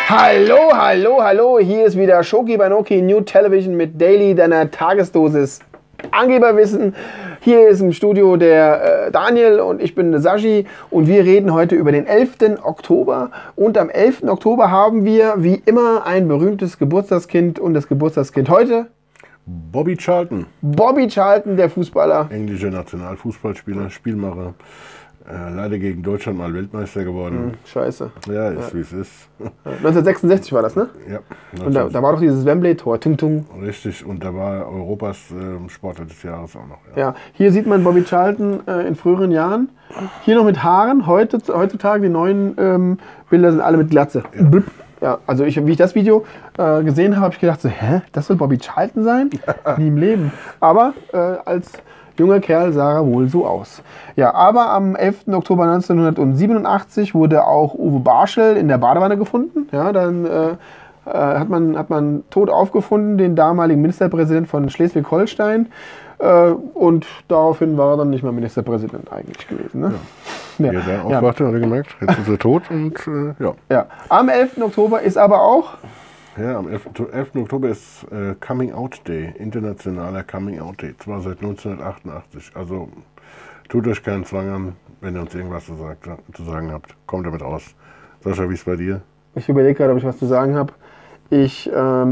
Hallo, hallo, hallo, hier ist wieder Shoki Banoki New Television mit Daily, deiner Tagesdosis Angeberwissen. Hier ist im Studio der Daniel und ich bin der Sashi und wir reden heute über den 11. Oktober. Und am 11. Oktober haben wir wie immer ein berühmtes Geburtstagskind und das Geburtstagskind heute? Bobby Charlton. Bobby Charlton, der Fußballer. Englischer Nationalfußballspieler, Spielmacher. Leider gegen Deutschland mal Weltmeister geworden. Scheiße. Ja, ist wie es ist. 1966 war das, ne? Ja. Und da war doch dieses Wembley-Tor. Tung, tung. Richtig, und da war Europas Sportler des Jahres auch noch. Ja, hier sieht man Bobby Charlton in früheren Jahren. Hier noch mit Haaren. Heutzutage die neuen Bilder sind alle mit Glatze. Ja. Ja, also wie ich das Video gesehen habe ich gedacht so, hä, das soll Bobby Charlton sein? Nie im Leben. Aber als junger Kerl sah er wohl so aus. Ja, aber am 11. Oktober 1987 wurde auch Uwe Barschel in der Badewanne gefunden. Ja, dann hat man tot aufgefunden, den damaligen Ministerpräsident von Schleswig-Holstein. Und daraufhin war er dann nicht mehr Ministerpräsident eigentlich gewesen. Ne? Ja. Ja, der aufwachte, hat er gemerkt, jetzt ist er tot und ja. Ja. Am 11. Oktober ist aber auch... Ja, am 11. Oktober ist Coming Out Day, internationaler Coming Out Day, zwar seit 1988. Also tut euch keinen Zwang an, wenn ihr uns irgendwas zu sagen habt. Kommt damit aus. Sascha, wie ist es bei dir? Ich überlege gerade, ob ich was zu sagen habe. Ich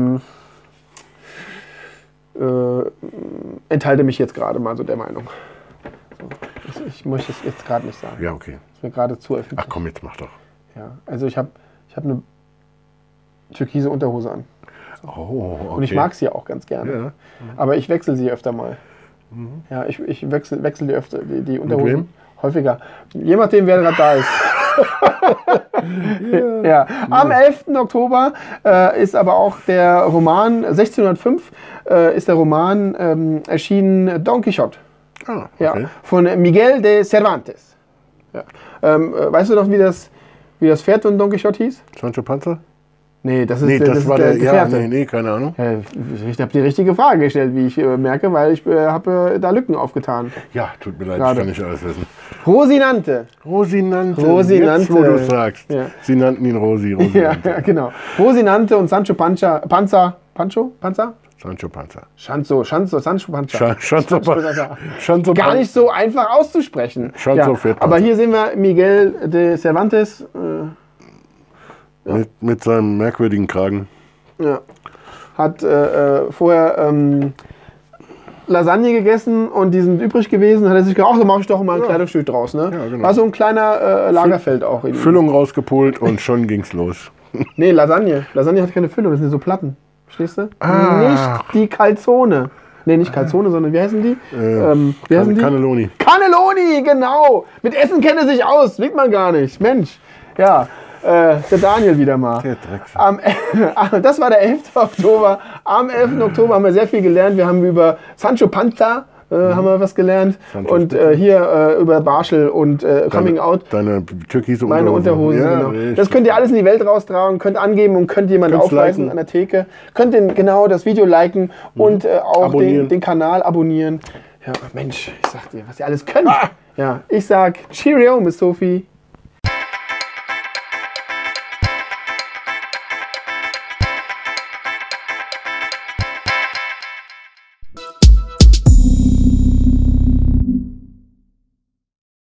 enthalte mich jetzt gerade mal so der Meinung. So, ich möchte es jetzt gerade nicht sagen. Ja, okay. Das ist mir gerade zu öffentlich. Ach komm, jetzt mach doch. Ja, also ich hab eine türkise Unterhose an. So. Oh, okay. Und ich mag sie auch ganz gerne. Ja. Aber ich wechsle sie öfter mal. Mhm. Ja, ich wechsle die öfter, die Unterhosen. Mit wem? Häufiger. Je nachdem, wer gerade da ist. Ja. Ja. Am 11. Oktober ist aber auch der Roman, 1605 ist der Roman erschienen, Don Quixote. Ah, okay. Ja, von Miguel de Cervantes. Ja. Weißt du noch, wie das Pferd von Don Quixote hieß? Sancho Panza? Nee, das war der Gefährte. Ja, nee, keine Ahnung. Ja, ich habe die richtige Frage gestellt, wie ich merke, weil ich habe da Lücken aufgetan. Ja, tut mir leid, Gerade. ich kann nicht alles wissen. Rosinante. Rosinante. Rosinante. Jetzt, wo du sagst. Ja. Sie nannten ihn Rosinante. Ja, genau. Rosinante und Sancho Panza. Panza? Sancho Panza. Sancho Panza. Sancho Gar nicht so einfach auszusprechen. Ja, aber hier sehen wir Miguel de Cervantes. Ja. Mit seinem merkwürdigen Kragen. Ja. Hat vorher Lasagne gegessen und die sind übrig gewesen. Hat er sich gedacht, ach, so mache ich doch mal ein Kleidungsstück draus. Ne? Ja, genau. War so ein kleiner Lagerfeld auch. Füllung rausgepult und schon ging's los. Nee, Lasagne. Lasagne hat keine Füllung, das sind so Platten. Verstehst du? Nicht die Calzone. Nee, nicht Calzone, sondern wie heißen die? Wie heißen die? Cannelloni. Cannelloni, genau. Mit Essen kennt er sich aus. Wiegt man gar nicht. Mensch. Ja. Der Daniel wieder mal. Das war der 11. Oktober. Am 11. Oktober haben wir sehr viel gelernt. Wir haben über Sancho Panza haben wir was gelernt. Sancho und hier über Barschel und Coming Out. Deine türkise Unterhose. Meine Unterhose, ja, genau. Richtig. Das könnt ihr alles in die Welt raustragen, könnt angeben und könnt jemanden aufweisen an der Theke. Könnt das Video liken und auch den Kanal abonnieren. Ja, Mensch, ich sag dir, was ihr alles könnt. Ja, ich sag Cheerio, Miss Sophie.